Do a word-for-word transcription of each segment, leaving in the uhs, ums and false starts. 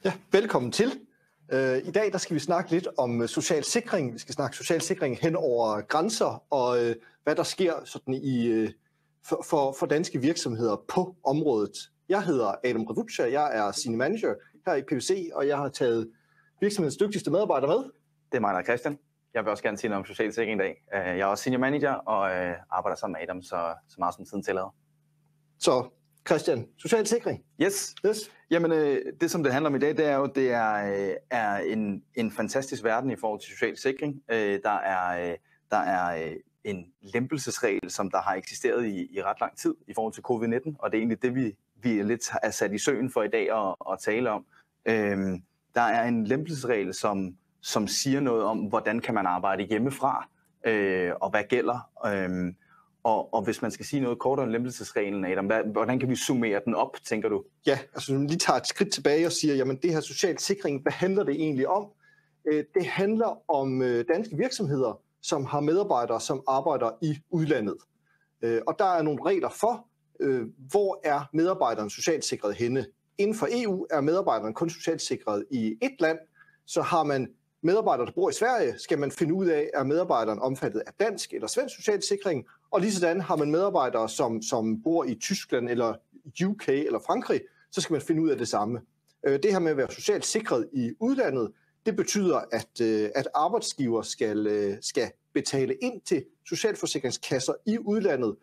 Ja, velkommen til. I dag der skal vi snakke lidt om social sikring. Vi skal snakke social sikring hen over grænser og hvad der sker sådan i, for, for, for danske virksomheder på området. Jeg hedder Adam Ravucha, jeg er Senior Manager her i P V C, og jeg har taget virksomhedens dygtigste medarbejdere med. Det er mig, der er Christian. Jeg vil også gerne sige noget om social sikring i dag. Jeg er også Senior Manager og arbejder sammen med Adam så, så meget som tiden tillader. Så Christian, social sikring. Yes. yes. Jamen, det som det handler om i dag, det er jo, det er, er en, en fantastisk verden i forhold til social sikring. Der er, der er en lempelsesregel, som der har eksisteret i, i ret lang tid i forhold til covid nitten, og det er egentlig det, vi, vi er lidt er sat i søen for i dag at, at tale om. Der er en lempelsesregel, som, som siger noget om, hvordan kan man arbejde hjemmefra, og hvad gælder. Og, og hvis man skal sige noget kort om lempelsesreglen, Adam, hvad, hvordan kan vi summere den op, tænker du? Ja, altså lige tager et skridt tilbage og siger, jamen det her social sikring, hvad handler det egentlig om? Det handler om danske virksomheder, som har medarbejdere, som arbejder i udlandet. Og der er nogle regler for, hvor er medarbejderen socialt sikret henne. Inden for E U er medarbejderen kun socialt sikret i et land, så har man medarbejdere, der bor i Sverige, skal man finde ud af, er medarbejderen omfattet af dansk eller svensk social sikring, og lige sådan har man medarbejdere, som, som bor i Tyskland eller U K eller Frankrig, så skal man finde ud af det samme. Det her med at være socialt sikret i udlandet, det betyder, at, at arbejdsgiver skal, skal betale ind til socialforsikringskasser i udlandet,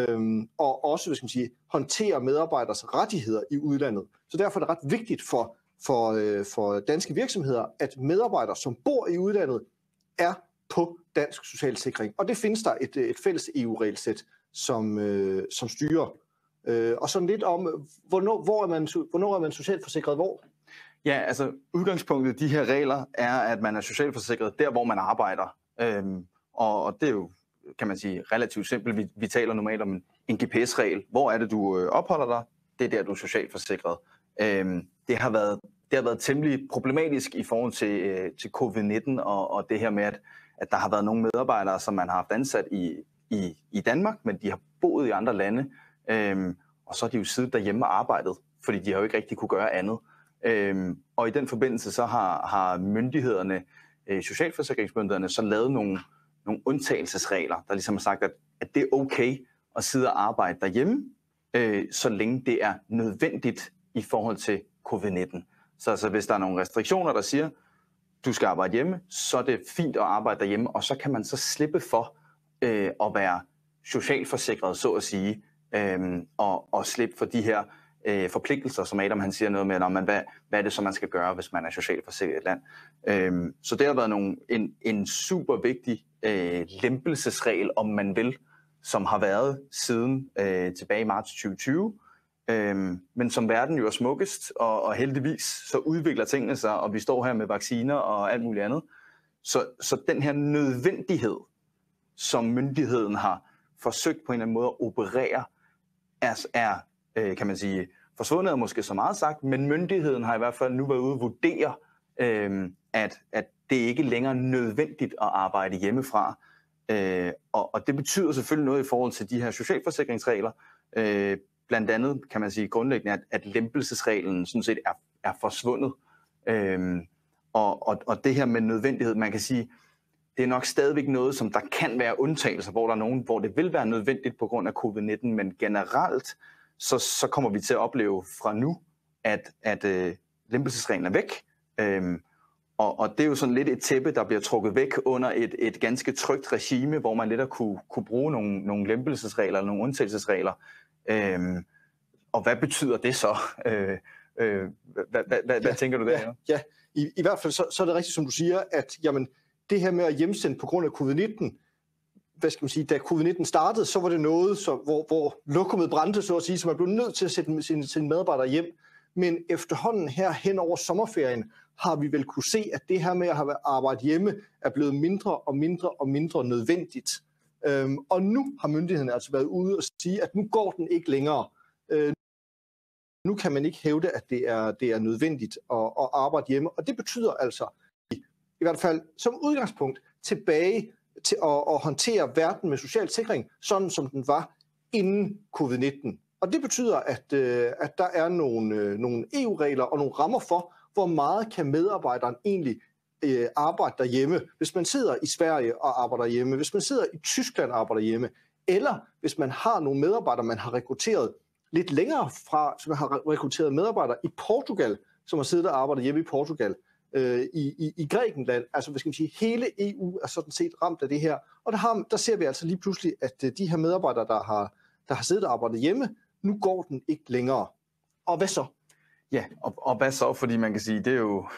og også, hvad skal man sige, håndtere medarbejderes rettigheder i udlandet. Så derfor er det ret vigtigt for For, for danske virksomheder, at medarbejdere, som bor i udlandet, er på dansk socialsikring. Og det findes der et, et fælles E U-regelsæt, som, øh, som styrer. Øh, og sådan lidt om, hvornår, hvor er man, hvornår er man socialforsikret hvor? Ja, altså udgangspunktet de her regler er, at man er socialforsikret der, hvor man arbejder. Øhm, og, og det er jo, kan man sige, relativt simpelt. Vi, vi taler normalt om en, en G P S-regel. Hvor er det, du øh, opholder dig? Det er der, du er socialforsikret. Øhm, det har været det har været temmelig problematisk i forhold til øh, til covid nitten og, og det her med at, at der har været nogle medarbejdere, som man har haft ansat i i i Danmark, men de har boet i andre lande, øhm, og så er de jo siddet derhjemme og arbejdet, fordi de har jo ikke rigtig kunne gøre andet. Øhm, og i den forbindelse så har har myndighederne, øh, socialforsikringsmyndighederne, så lavet nogle nogle undtagelsesregler, der ligesom har sagt, at at det er okay at sidde og arbejde derhjemme, øh, så længe det er nødvendigt i forhold til covid nitten. Så altså, hvis der er nogle restriktioner, der siger, du skal arbejde hjemme, så er det fint at arbejde derhjemme, og så kan man så slippe for øh, at være socialforsikret, så at sige, øh, og, og slippe for de her øh, forpligtelser, som Adam han siger noget med, om man, hvad, hvad er det så, man skal gøre, hvis man er socialforsikret i et land. Øh, så det har været nogle, en, en super vigtig øh, lempelsesregel, om man vil, som har været siden øh, tilbage i marts tyve tyve. Øhm, men som verden jo er smukkest, og, og heldigvis så udvikler tingene sig, og vi står her med vacciner og alt muligt andet. Så, så den her nødvendighed, som myndigheden har forsøgt på en eller anden måde at operere, er, er øh, kan man sige, forsvundet er måske så meget sagt, men myndigheden har i hvert fald nu været ude at vurdere, øh, at, at det ikke længere er nødvendigt at arbejde hjemmefra. Øh, og, og det betyder selvfølgelig noget i forhold til de her socialforsikringsregler. Øh, Blandt andet kan man sige grundlæggende, at, at lempelsesreglen sådan set er, er forsvundet. Øhm, og, og, og det her med nødvendighed, man kan sige, det er nok stadigvæk noget, som der kan være undtagelser, hvor der er nogen, hvor det vil være nødvendigt på grund af covid nitten, men generelt, så, så kommer vi til at opleve fra nu, at, at øh, lempelsesreglen er væk. Øhm, og, og det er jo sådan lidt et tæppe, der bliver trukket væk under et, et ganske trygt regime, hvor man lidt at kunne, kunne bruge nogle, nogle lempelsesregler eller nogle undtagelsesregler. Øhm, og hvad betyder det så? Øh, øh, hvad, hvad, hvad, ja, hvad tænker du der? Ja, ja. I, i hvert fald så, så er det rigtigt, som du siger, at jamen, det her med at hjemsende på grund af covid nitten, hvad skal man sige, da covid nitten startede, så var det noget, så, hvor, hvor lokummet brændte, så at sige, så man blev nødt til at sætte sine, sine medarbejdere hjem. Men efterhånden her hen over sommerferien, har vi vel kunne se, at det her med at have arbejdet hjemme, er blevet mindre og mindre og mindre nødvendigt. Øhm, og nu har myndighederne altså været ude og sige, at nu går den ikke længere. Øh, nu kan man ikke hævde, at det er, det er nødvendigt at, at arbejde hjemme. Og det betyder altså, i, i hvert fald som udgangspunkt, tilbage til at, at håndtere verden med social sikring, sådan som den var inden covid nitten. Og det betyder, at, øh, at der er nogle, øh, nogle E U-regler og nogle rammer for, hvor meget kan medarbejderen egentlig øh, arbejde derhjemme, hvis man sidder i Sverige og arbejder hjemme, hvis man sidder i Tyskland og arbejder hjemme, eller hvis man har nogle medarbejdere, man har rekrutteret lidt længere fra, som har rekrutteret medarbejdere i Portugal, som har siddet og arbejdet hjemme i Portugal, øh, i, i, i Grækenland. Altså, hvad skal man sige, hele E U er sådan set ramt af det her. Og der, har, der ser vi altså lige pludselig, at de her medarbejdere, der har, der har siddet og arbejdet hjemme, nu går den ikke længere. Og hvad så? Ja, og, og hvad så? Fordi man kan sige, det er jo,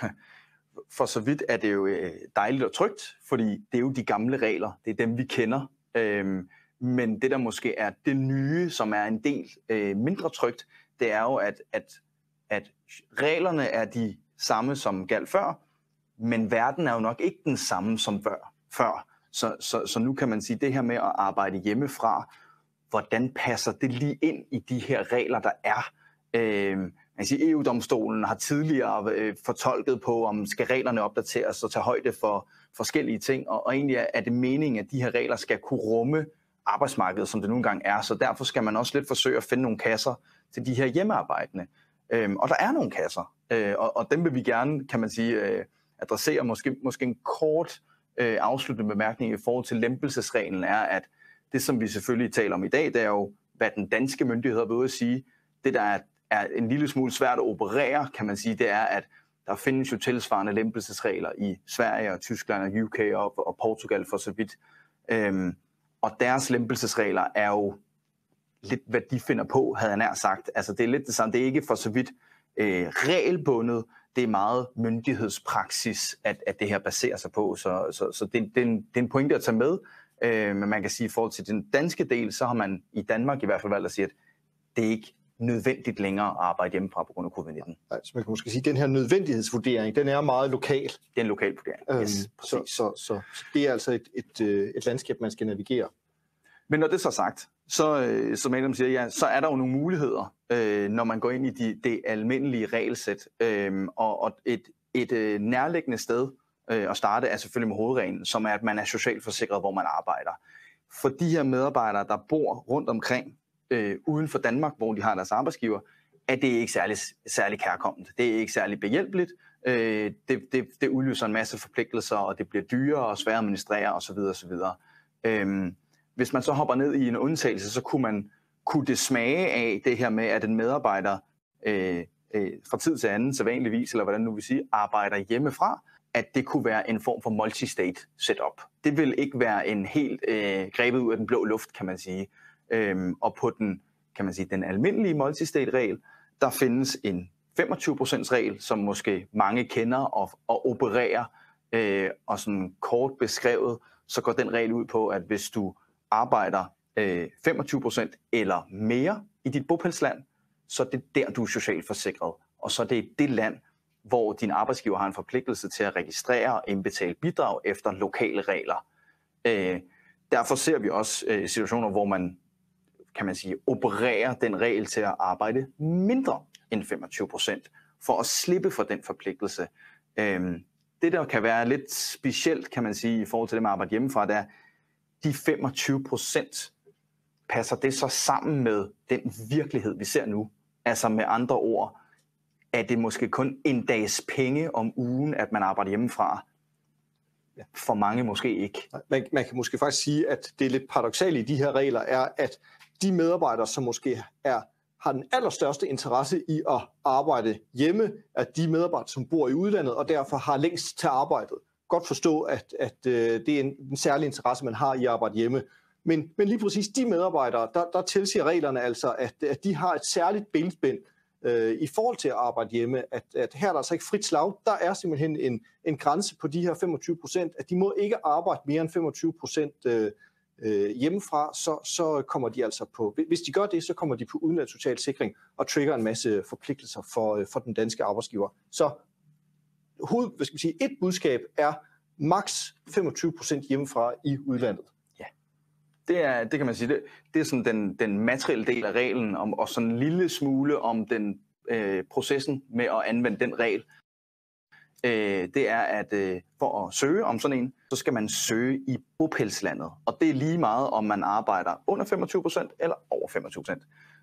for så vidt er det jo dejligt og trygt, fordi det er jo de gamle regler, det er dem, vi kender. Øhm, men det, der måske er det nye, som er en del øh, mindre trygt, det er jo, at, at, at reglerne er de samme, som galt før, men verden er jo nok ikke den samme som før. Så, så, så nu kan man sige, det her med at arbejde hjemmefra, hvordan passer det lige ind i de her regler, der er? Øh, man kan sige, E U-domstolen har tidligere øh, fortolket på, om skal reglerne opdateres og tage højde for forskellige ting, og, og egentlig er det meningen, at de her regler skal kunne rumme arbejdsmarkedet, som det nu engang er. Så derfor skal man også lidt forsøge at finde nogle kasser til de her hjemmearbejdende. Øh, og der er nogle kasser, øh, og, og dem vil vi gerne, kan man sige, øh, adressere. Måske, måske en kort øh, afsluttende bemærkning i forhold til lempelsesreglen er, at det, som vi selvfølgelig taler om i dag, det er jo, hvad den danske myndighed vil ud at sige. Det, der er, er en lille smule svært at operere, kan man sige, det er, at der findes jo tilsvarende lempelsesregler i Sverige og Tyskland og U K og, og Portugal for så vidt. Øhm, og deres lempelsesregler er jo lidt, hvad de finder på, havde jeg nær sagt. Altså, det er lidt det samme. Det er ikke for så vidt øh, regelbundet. Det er meget myndighedspraksis, at, at det her baserer sig på. Så, så, så det, det, er en, det er en pointe at tage med. Øh, men man kan sige, at i forhold til den danske del, så har man i Danmark i hvert fald valgt at sige, at det er ikke nødvendigt længere at arbejde hjemmefra på grund af covid nitten. Nej, så man kan måske sige, at den her nødvendighedsvurdering, den er meget lokal. Det er en lokal vurdering, øhm, yes, så, så, så, så det er altså et, et, et landskab, man skal navigere. Men når det så er sagt, så, som Adam siger, ja, så er der jo nogle muligheder, øh, når man går ind i de, det almindelige regelsæt. Øh, og, og et, et øh, nærliggende sted at starte er selvfølgelig med hovedreglen, som er, at man er socialt forsikret, hvor man arbejder. For de her medarbejdere, der bor rundt omkring, øh, uden for Danmark, hvor de har deres arbejdsgiver, er det ikke særlig, særlig kærkomment. Det er ikke særlig behjælpeligt. Øh, det, det, det udløser en masse forpligtelser, og det bliver dyrere og svært at administrere osv. osv. Øh, hvis man så hopper ned i en undtagelse, så kunne man kunne det smage af det her med, at en medarbejder øh, øh, fra tid til anden, så vanligvis, eller hvordan nu vi siger, arbejder hjemmefra, at det kunne være en form for multi-state setup. Det vil ikke være en helt øh, grebet ud af den blå luft, kan man sige. Øhm, og på den, kan man sige, den almindelige multi-state-regel, der findes en femogtyve procent regel, som måske mange kender og, og opererer, øh, og sådan kort beskrevet, så går den regel ud på, at hvis du arbejder øh, femogtyve procent eller mere i dit bopælsland, så er det der, du er socialt forsikret. Og så er det det land, hvor din arbejdsgiver har en forpligtelse til at registrere og indbetale bidrag efter lokale regler. Øh, derfor ser vi også øh, situationer, hvor man, kan man sige, opererer den regel til at arbejde mindre end femogtyve procent, for at slippe for den forpligtelse. Øh, det, der kan være lidt specielt, kan man sige, i forhold til det med at arbejde hjemmefra, det er, de femogtyve procent passer det så sammen med den virkelighed, vi ser nu. Altså med andre ord, er det måske kun en dags penge om ugen, at man arbejder hjemmefra. For mange måske ikke. Man, man kan måske faktisk sige, at det er lidt paradoksalt i de her regler, er, at de medarbejdere, som måske er, har den allerstørste interesse i at arbejde hjemme, er de medarbejdere, som bor i udlandet, og derfor har længst til arbejdet. Godt forstå, at, at uh, det er en, en særlig interesse, man har i at arbejde hjemme. Men, men lige præcis de medarbejdere, der, der tilsiger reglerne altså, at, at de har et særligt benspænd øh, i forhold til at arbejde hjemme, at, at her er der altså ikke frit slag. Der er simpelthen en, en grænse på de her femogtyve procent, at de må ikke arbejde mere end femogtyve procent øh, øh, hjemmefra, så, så kommer de altså på, hvis de gør det, så kommer de på udenlandsk social sikring og trigger en masse forpligtelser for, for den danske arbejdsgiver. Så hoved, hvad skal man sige, et budskab er maks femogtyve procent hjemmefra i udlandet. Det, er, det kan man sige, det, det er sådan den, den materielle del af reglen, om, og sådan en lille smule om den øh, processen med at anvende den regel. Øh, det er, at øh, for at søge om sådan en, så skal man søge i bopælslandet. Og det er lige meget, om man arbejder under femogtyve procent eller over femogtyve procent.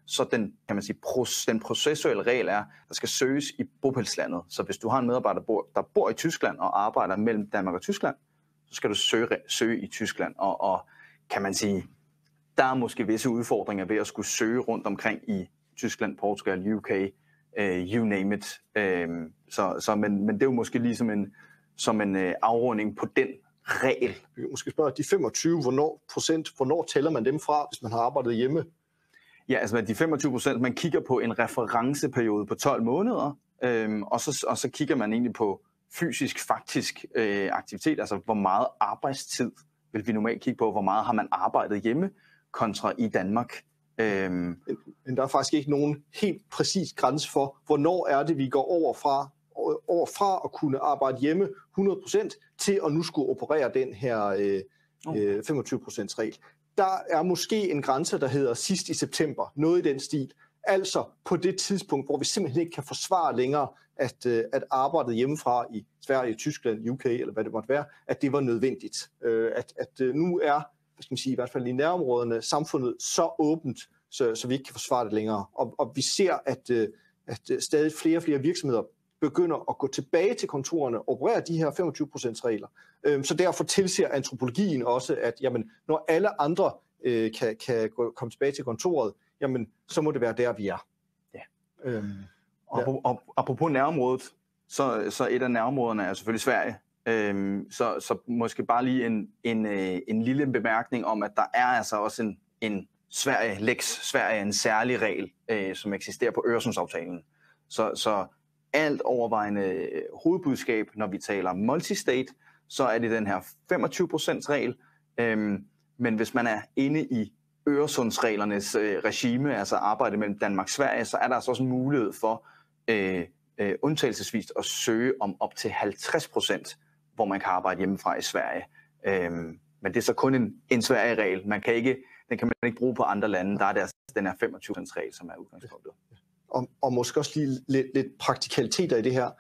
så den, kan man sige, den processuelle regel er, der skal søges i bopælslandet. Så hvis du har en medarbejder, der bor, der bor i Tyskland og arbejder mellem Danmark og Tyskland, så skal du søge, søge i Tyskland. Og, og kan man sige, der er måske visse udfordringer ved at skulle søge rundt omkring i Tyskland, Portugal, U K, uh, you name it. Uh, så, så, men, men det er jo måske ligesom en, som en uh, afrunding på den regel. Vi kan måske spørge, de femogtyve hvornår, procent, hvornår tæller man dem fra, hvis man har arbejdet hjemme? Ja, altså de femogtyve procent, man kigger på en referenceperiode på tolv måneder, øhm, og, så, og så kigger man egentlig på fysisk, faktisk øh, aktivitet, altså hvor meget arbejdstid vil vi normalt kigge på, hvor meget har man arbejdet hjemme kontra i Danmark. Øhm. Men der er faktisk ikke nogen helt præcis grænse for, hvornår er det, vi går over fra, over fra at kunne arbejde hjemme hundrede procent til at nu skulle operere den her øh, okay. femogtyve procent regel. Der er måske en grænse, der hedder sidst i september, noget i den stil. Altså på det tidspunkt, hvor vi simpelthen ikke kan forsvare længere, at, at arbejdet hjemmefra i Sverige, Tyskland, U K eller hvad det måtte være, at det var nødvendigt. At, at nu er, hvad skal man sige, i hvert fald i nærområderne, samfundet så åbent, så, så vi ikke kan forsvare det længere. Og, og vi ser, at, at stadig flere og flere virksomheder begynder at gå tilbage til kontorerne og operere de her femogtyve procent regler. Så derfor tilsiger antropologien også, at jamen, når alle andre øh, kan, kan gå, komme tilbage til kontoret, jamen, så må det være der, vi er. Ja. Øhm, og, ja. og apropos nærområdet, så, så et af nærområderne er selvfølgelig Sverige. Øhm, så, så måske bare lige en, en, en lille bemærkning om, at der er altså også en, en Sverige, Lex Sverige, en særlig regel, øh, som eksisterer på Øresundsaftalen. Så, så alt overvejende hovedbudskab, når vi taler multistate, så er det den her femogtyve procent regel. Øhm, men hvis man er inde i Øresundsreglernes øh, regime, altså arbejde mellem Danmark og Sverige, så er der altså også en mulighed for øh, øh, undtagelsesvis at søge om op til halvtreds procent, hvor man kan arbejde hjemmefra i Sverige. Øhm, men det er så kun en, en Sverige-regel. Man kan ikke, den kan man ikke bruge på andre lande. Der er det altså den her femogtyve procent regel, som er udgangspunktet. Og, og måske også lige lidt, lidt praktikaliteter i det her.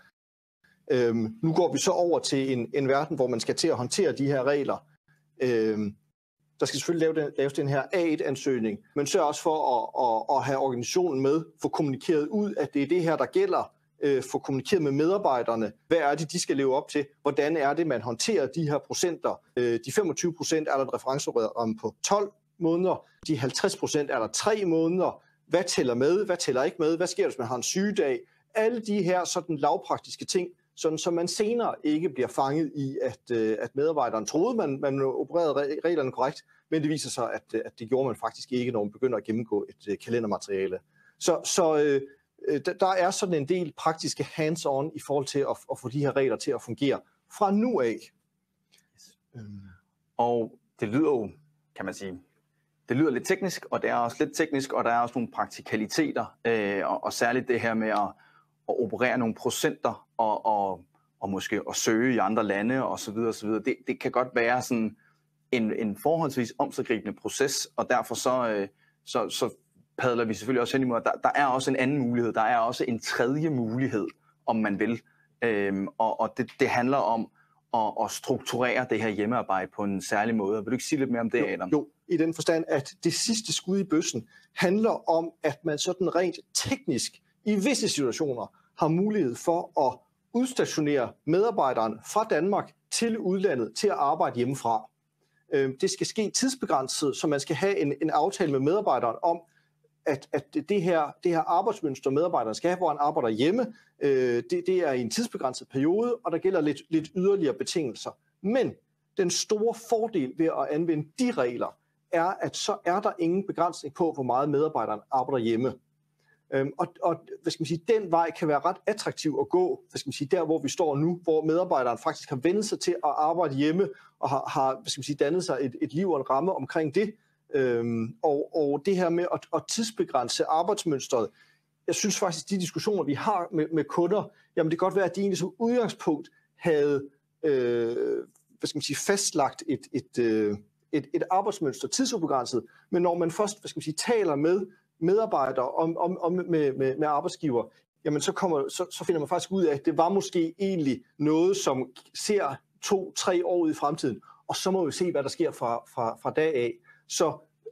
Øhm, nu går vi så over til en, en verden, hvor man skal til at håndtere de her regler. Øhm, der skal selvfølgelig lave den, laves den her A et ansøgning, men sørg også for at, at, at have organisationen med, få kommunikeret ud, at det er det her, der gælder, øh, få kommunikeret med medarbejderne. Hvad er det, de skal leve op til? Hvordan er det, man håndterer de her procenter? Øh, de femogtyve procent er der et referenceramme på tolv måneder, de halvtreds procent er der tre måneder. Hvad tæller med? Hvad tæller ikke med? Hvad sker, hvis man har en sygedag? Alle de her sådan lavpraktiske ting, sådan så man senere ikke bliver fanget i, at, at medarbejderen troede, man, man opererede reglerne korrekt, men det viser sig, at, at det gjorde man faktisk ikke, når man begynder at gennemgå et kalendermateriale. Så, så øh, der er sådan en del praktiske hands-on i forhold til at, at få de her regler til at fungere fra nu af. Og det lyder jo, kan man sige, det lyder lidt teknisk, og det er også lidt teknisk, og der er også nogle praktikaliteter, øh, og, og særligt det her med at, at operere nogle procenter, og, og, og måske at søge i andre lande, og så videre, og så videre. Det, det kan godt være sådan en, en forholdsvis omsiggribende proces, og derfor så, øh, så, så padler vi selvfølgelig også hen imod, der, der er også en anden mulighed, der er også en tredje mulighed, om man vil, øh, og, og det, det handler om at, at strukturere det her hjemmearbejde på en særlig måde. Vil du ikke sige lidt mere om det, Adam? Jo, jo. I den forstand, at det sidste skud i bøssen handler om, at man sådan rent teknisk i visse situationer har mulighed for at udstationere medarbejderen fra Danmark til udlandet til at arbejde hjemmefra. Det skal ske tidsbegrænset, så man skal have en, en aftale med medarbejderen om, at, at det, her, det her arbejdsmønster, medarbejderen skal have, hvor han arbejder hjemme, det, det er i en tidsbegrænset periode, og der gælder lidt, lidt yderligere betingelser. Men den store fordel ved at anvende de regler, er, at så er der ingen begrænsning på, hvor meget medarbejderen arbejder hjemme. Øhm, og og hvad skal man sige, den vej kan være ret attraktiv at gå, hvad skal man sige, der hvor vi står nu, hvor medarbejderen faktisk har vendt sig til at arbejde hjemme, og har, har hvad skal man sige, dannet sig et, et liv og en ramme omkring det. Øhm, og, og det her med at, at tidsbegrænse arbejdsmønstret, jeg synes faktisk, de diskussioner, vi har med, med kunder, jamen det kan godt være, at de egentlig som udgangspunkt havde øh, hvad skal man sige, fastlagt et, et, øh, et, et arbejdsmønster tidsubegrænset, men når man først hvad skal man sige, taler med medarbejdere om, om, om med, med, med arbejdsgiver, jamen så, kommer, så, så finder man faktisk ud af, at det var måske egentlig noget, som ser to, tre år ud i fremtiden, og så må vi se, hvad der sker fra, fra, fra dag af. Så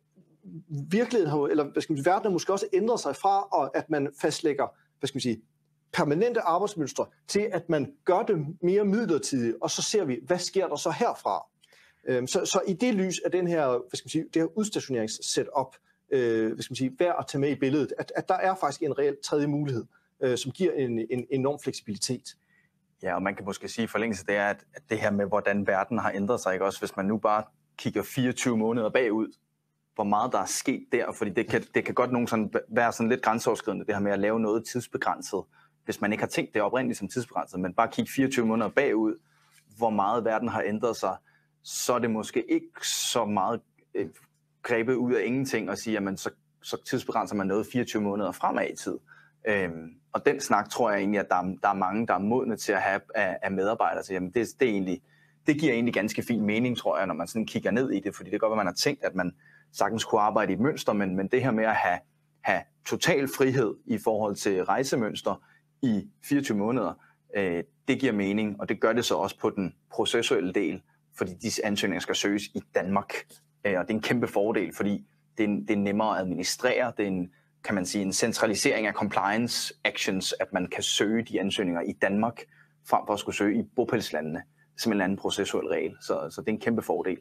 virkeligheden har, eller hvad skal man sige, verden har måske også ændret sig fra, og at man fastlægger, hvad skal man sige, permanente arbejdsmønstre, til at man gør det mere midlertidigt, og så ser vi, hvad sker der så herfra. Så, så i det lys af den her, hvad skal man sige, det her udstationeringssetup, øh, hvad skal man sige, værd at tage med i billedet, at, at der er faktisk en reel tredje mulighed, øh, som giver en, en enorm fleksibilitet. Ja, og man kan måske sige i forlængelse, det er, at, at det her med, hvordan verden har ændret sig, ikke også, hvis man nu bare kigger fireogtyve måneder bagud, hvor meget der er sket der, fordi det kan, det kan godt nogen sådan være sådan lidt grænseoverskridende, det her med at lave noget tidsbegrænset, hvis man ikke har tænkt det oprindeligt som tidsbegrænset, men bare kigge fireogtyve måneder bagud, hvor meget verden har ændret sig, så er det måske ikke så meget øh, grebet ud af ingenting og sige, jamen så, så tidsbegrænser man noget fireogtyve måneder fremad i tid. Øhm, og den snak tror jeg egentlig, at der er, der er mange, der er modne til at have af, af medarbejdere. Så jamen det, det, er egentlig, det giver egentlig ganske fin mening, tror jeg, når man sådan kigger ned i det, fordi det kan godt være, man har tænkt, at man sagtens kunne arbejde i et mønster, men, men det her med at have, have total frihed i forhold til rejsemønster i fireogtyve måneder, øh, det giver mening, og det gør det så også på den processuelle del, fordi disse ansøgninger skal søges i Danmark. Øh, og det er en kæmpe fordel, fordi det er, det er nemmere at administrere, det er en, kan man sige, en centralisering af compliance actions, at man kan søge de ansøgninger i Danmark, frem for at skulle søge i bopælslandene, som en anden processuel regel. Så, så det er en kæmpe fordel.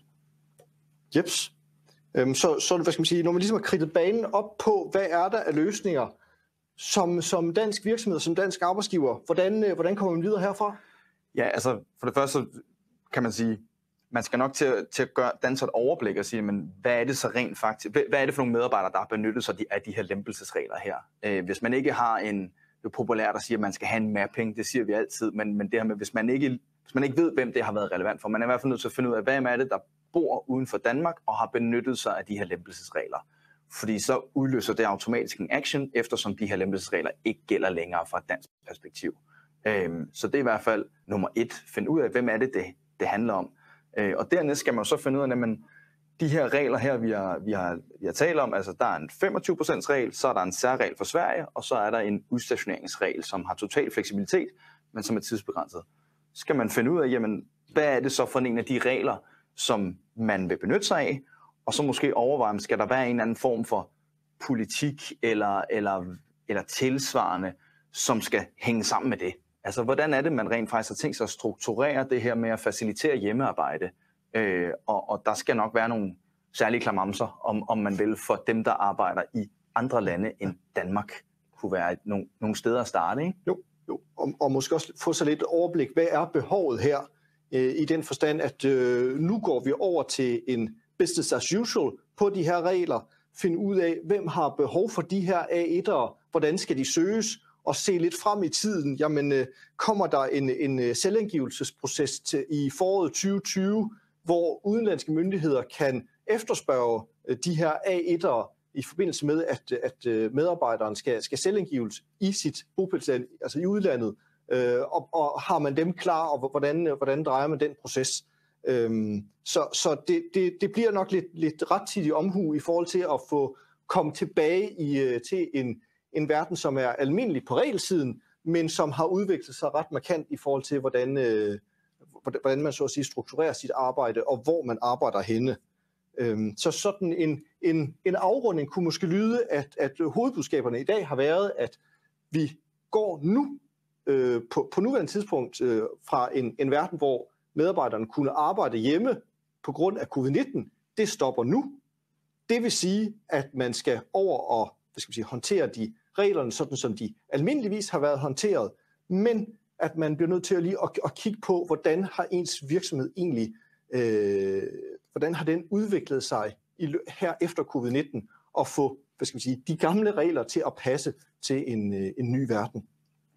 Jeps. Øhm, så, så hvad skal man sige, når man ligesom har kridtet banen op på, hvad er der af løsninger, som, som dansk virksomhed, som dansk arbejdsgiver, hvordan, øh, hvordan kommer man videre herfra? Ja, altså for det første kan man sige, man skal nok til, til at gøre, danne sig et overblik og sige, men hvad er det så rent faktisk, hvad er det for nogle medarbejdere, der har benyttet sig af de her lempelsesregler her? Øh, hvis man ikke har en, det er populært at sige, at man skal have en mapping, det siger vi altid, men, men det her med, hvis man, ikke, hvis man ikke ved, hvem det har været relevant for, man er i hvert fald nødt til at finde ud af, hvem er det, der bor uden for Danmark og har benyttet sig af de her lempelsesregler. Fordi så udløser det automatisk en action, eftersom de her lempelsesregler ikke gælder længere fra et dansk perspektiv. Øh, så det er i hvert fald nummer et, finde ud af, hvem er det, det, det handler om. Og dernæst skal man så finde ud af, at de her regler her, vi har, vi, har, vi har talt om, altså der er en femogtyve procent regel, så er der en særregel for Sverige, og så er der en udstationeringsregel, som har total fleksibilitet, men som er tidsbegrænset. Så skal man finde ud af, jamen, hvad er det så for en af de regler, som man vil benytte sig af, og så måske overveje, skal der være en anden form for politik eller, eller, eller tilsvarende, som skal hænge sammen med det. Altså, hvordan er det, man rent faktisk har tænkt sig at strukturere det her med at facilitere hjemmearbejde? Øh, og, og der skal nok være nogle særlige klamamser, om, om man vil, for dem, der arbejder i andre lande end Danmark, kunne være nogle, nogle steder at starte, ikke? Jo, jo. Og, og måske også få så lidt overblik, hvad er behovet her, øh, i den forstand, at øh, nu går vi over til en business as usual på de her regler, finde ud af, hvem har behov for de her A et'ere, hvordan skal de søges, og se lidt frem i tiden, jamen kommer der en, en selvangivelsesproces til, i foråret tyve tyve, hvor udenlandske myndigheder kan efterspørge de her A et'ere i forbindelse med, at, at medarbejderen skal, skal selvangives i sit bopælsland, altså i udlandet, øh, og, og har man dem klar, og hvordan, hvordan drejer man den proces? Øhm, så så det, det, det bliver nok lidt, lidt rettidig omhu i forhold til at få komme tilbage i, til en en verden, som er almindelig på regelsiden, men som har udviklet sig ret markant i forhold til, hvordan, øh, hvordan man så at sige strukturerer sit arbejde, og hvor man arbejder henne. Øhm, så sådan en, en, en afrunding kunne måske lyde, at, at hovedbudskaberne i dag har været, at vi går nu, øh, på, på nuværende tidspunkt, øh, fra en, en verden, hvor medarbejderne kunne arbejde hjemme på grund af covid nitten. Det stopper nu. Det vil sige, at man skal over og hvad skal man sige, håndtere de reglerne, sådan som de almindeligvis har været håndteret, men at man bliver nødt til at lige at, at kigge på, hvordan har ens virksomhed egentlig, øh, hvordan har den udviklet sig i, her efter covid nitten, og få hvad skal man sige, de gamle regler til at passe til en, en ny verden.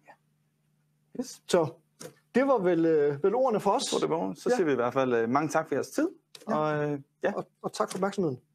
Yes. Så det var vel, øh, vel ordene for os. Så, det var. Så ja. Siger vi i hvert fald uh, mange tak for jeres tid. Ja. Og, uh, ja. og, og tak for opmærksomheden.